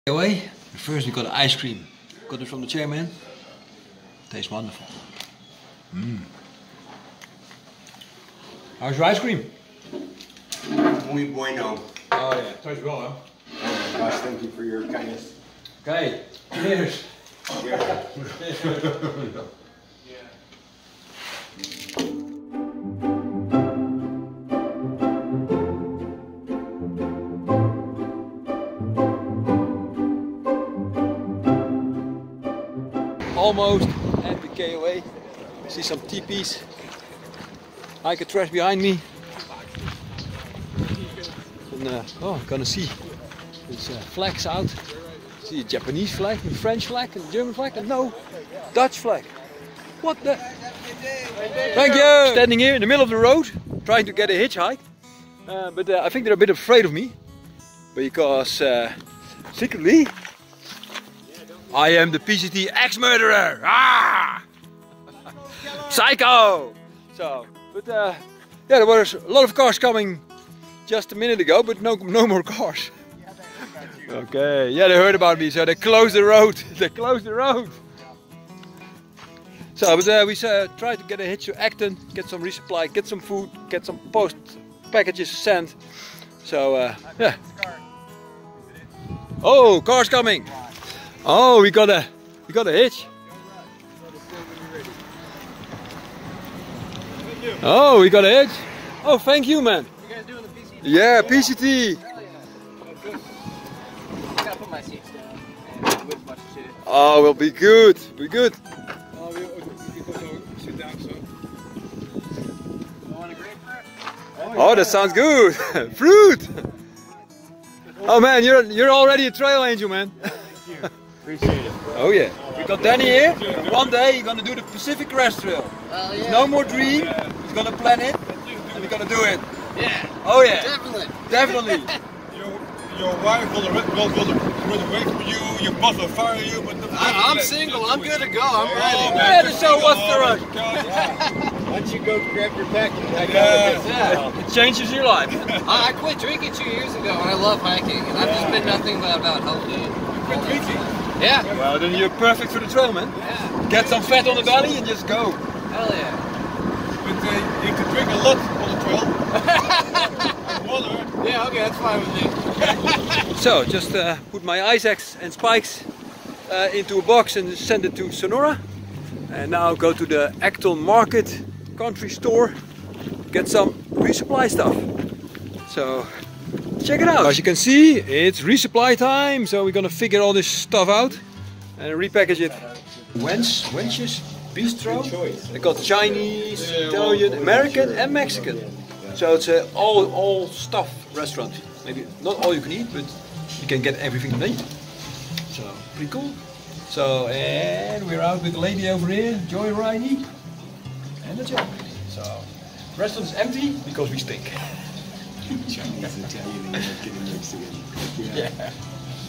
Away. First we got ice cream. Got it from the chairman. Tastes wonderful. How's your ice cream? Muy bueno. Oh yeah, tastes well, huh? Oh my gosh, thank you for your kindness. Okay, cheers. Yeah. Almost at the KOA. See some teepees. Hiker trash behind me. And gonna see there's flags out. See a Japanese flag, a French flag, and a German flag, and no, Dutch flag. What the? Thank you! Standing here in the middle of the road, trying to get a hitchhike. But I think they're a bit afraid of me. Because secretly, I am the PCT ex-murderer! Ah! Psycho! So, but yeah, there was a lot of cars coming just a minute ago, but no more cars. Okay, yeah, they heard about me, so they closed the road. They closed the road. So, but we tried to get a hitch to Acton, get some resupply, get some food, get some post packages sent. So, yeah. Oh, cars coming! Oh, we got a hitch. Oh, we got a hitch. Oh, thank you, man. You guys doing the PCT? Yeah, PCT. I gotta put my seats down and with a bunch of shit. Oh, we'll be good. Be good. Sit down, so. You want a grapefruit? Oh, that sounds good. Fruit. Oh man, you're already a trail angel, man. Thank you. Appreciate it. Oh yeah. We got Danny here. One day you're gonna do the Pacific Crest Trail. Well, It's yeah. no more dream. He's gonna plan it, and we're gonna do it. Yeah. Oh yeah. Definitely. Definitely. Your wife will wait for you, your boss will fire you, but I'm single. I'm good to go. I'm ready. Yeah, the show wants to run. Once you go grab your package, I Yeah. It changes your life. I quit drinking 2 years ago, and I love hiking, and I've just been nothing but about healthy. Quit drinking. Yeah. Well, then you're perfect for the trail, man. Yeah. Get some fat on the belly and just go. Hell yeah. But you can drink a lot on the trail. And water. Yeah. Okay, that's fine with me. So, just put my ice axe and spikes into a box and send it to Sonora. And now go to the Acton Market country store, get some resupply stuff. So, check it out. As you can see, it's resupply time. So we're gonna figure all this stuff out and repackage it. Wench's Bistro. They got Chinese, Italian, American and Mexican. So it's an all stuff restaurant. Maybe not all you can eat, but you can get everything you need. So pretty cool. So and we're out with the lady over here, Joy Riley, and the Joe. So restaurant's empty because we stink. Chinese, Italian, American, and Mexican. Yeah.